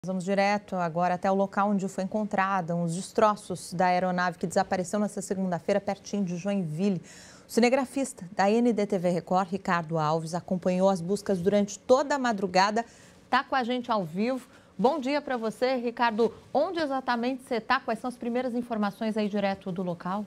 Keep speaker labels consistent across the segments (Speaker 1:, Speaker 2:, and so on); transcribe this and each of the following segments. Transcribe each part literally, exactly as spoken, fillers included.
Speaker 1: Vamos direto agora até o local onde foi encontrada os destroços da aeronave que desapareceu nesta segunda-feira, pertinho de Joinville. O cinegrafista da N D T V Record, Ricardo Alves, acompanhou as buscas durante toda a madrugada. Está com a gente ao vivo. Bom dia para você, Ricardo. Onde exatamente você está? Quais são as primeiras informações aí direto do local?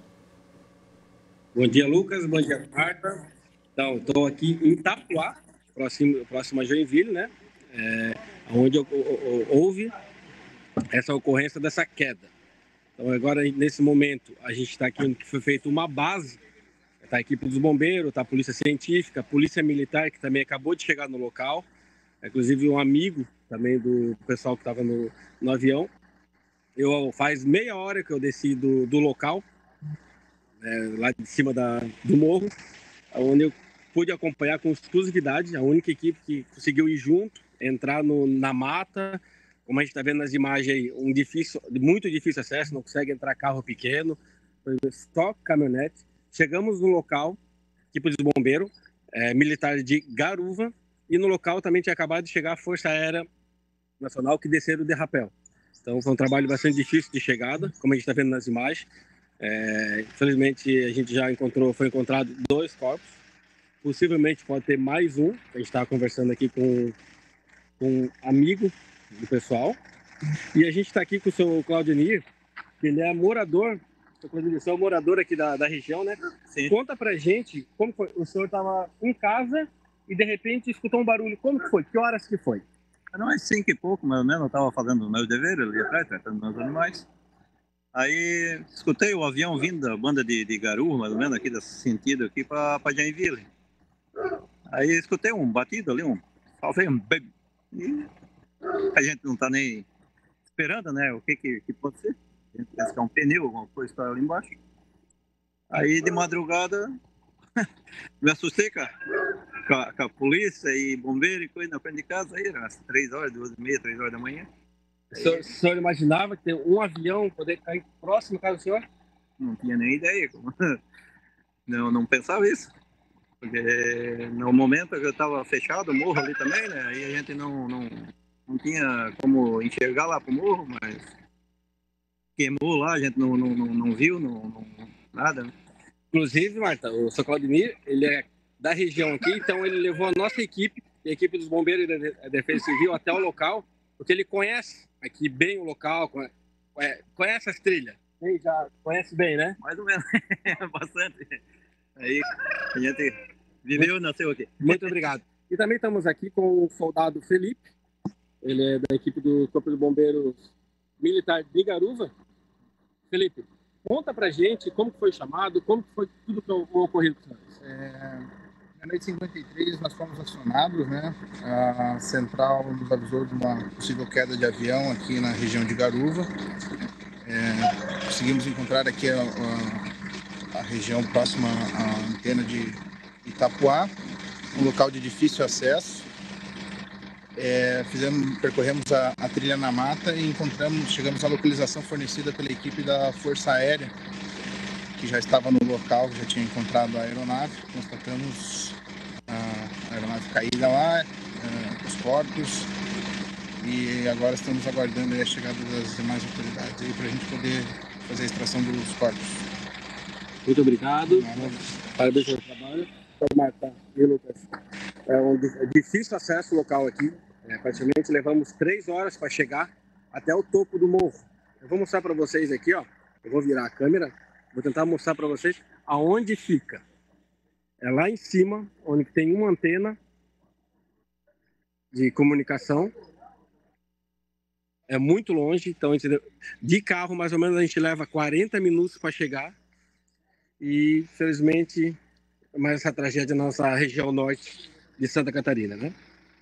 Speaker 2: Bom dia, Lucas. Bom dia, Marta. Então, estou aqui em Itapuá, próximo, próximo a Joinville, né? É, onde houve essa ocorrência dessa queda. Então, agora, nesse momento, a gente está aqui onde foi feita uma base. Está a equipe dos bombeiros, está a polícia científica, a polícia militar, que também acabou de chegar no local. Inclusive, um amigo também do pessoal que estava no, no avião. Eu, faz meia hora que eu desci do, do local, é, lá de cima da, do morro, onde eu pude acompanhar com exclusividade a única equipe que conseguiu ir junto, entrar no, na mata. Como a gente está vendo nas imagens aí, um difícil, muito difícil acesso, não consegue entrar carro pequeno, só caminhonete. Chegamos no local, equipe de bombeiro, é, militar de Garuva, e no local também tinha acabado de chegar a Força Aérea Nacional, que desceram de rapel. Então foi um trabalho bastante difícil de chegada, como a gente está vendo nas imagens. É, infelizmente a gente já encontrou, foi encontrado dois corpos. Possivelmente pode ter mais um. A gente estava conversando aqui com, com um amigo do pessoal. E a gente está aqui com o seu Claudionir, que ele é morador, o Claudionir, é morador aqui da, da região, né? Sim. Conta pra gente como foi. O senhor estava em casa e de repente escutou um barulho. Como que foi? Que horas que foi?
Speaker 3: Não, é cinco e pouco, mais ou menos. Eu estava fazendo o meu dever ali atrás, tratando meus animais. Aí escutei o avião vindo da banda de, de Garu, mais ou menos, aqui desse sentido aqui para Joinville. Aí escutei um batido ali, um salvei um bem. E a gente não está nem esperando, né? O que, que, que pode ser? A gente pensa que é um pneu, alguma coisa está ali embaixo. Aí de madrugada me assustei com a, com, a, com a polícia e bombeiro e coisa na frente de casa. Aí às três horas, duas e meia, três horas da manhã.
Speaker 2: O senhor, o senhor imaginava que ter um avião poder cair próximo da casa do senhor?
Speaker 3: Não tinha nem ideia. Não, não pensava isso. Porque no momento eu estava fechado o morro ali também, né? Aí a gente não, não, não tinha como enxergar lá pro morro, mas queimou lá, a gente não, não, não, não viu, não, não, nada.
Speaker 2: Inclusive, Marta, o seu Claudionir, ele é da região aqui, então ele levou a nossa equipe, a equipe dos bombeiros e da Defesa Civil até o local, porque ele conhece aqui bem o local, conhece as trilhas. Ele já conhece bem, né?
Speaker 3: Mais ou menos, bastante. Aí a gente viveu, nasceu aqui.
Speaker 2: Muito obrigado. E também estamos aqui com o soldado Felipe, ele é da equipe do Corpo de Bombeiros Militar de Garuva. Felipe, conta pra gente como foi chamado, como foi tudo que ocorreu com vocês.
Speaker 4: É, na noite cinquenta e três nós fomos acionados, né? A central nos avisou de uma possível queda de avião aqui na região de Garuva. É, conseguimos encontrar aqui a, a, a região próxima à antena de Itapuá, um local de difícil acesso. É, fizemos, percorremos a, a trilha na mata e encontramos, chegamos à localização fornecida pela equipe da Força Aérea, que já estava no local, já tinha encontrado a aeronave. Constatamos a aeronave caída lá, é, os corpos, e agora estamos aguardando a chegada das demais autoridades aí para a gente poder fazer a extração dos corpos.
Speaker 2: Muito obrigado. Parabéns pelo trabalho. Marta e Lucas. É um difícil acesso local aqui. É, praticamente levamos três horas para chegar até o topo do morro. Eu vou mostrar para vocês aqui, ó. Eu vou virar a câmera. Vou tentar mostrar para vocês aonde fica. É lá em cima, onde tem uma antena de comunicação. É muito longe, então a gente, de carro mais ou menos a gente leva quarenta minutos para chegar. E infelizmente mais essa tragédia na nossa região norte de Santa Catarina, né?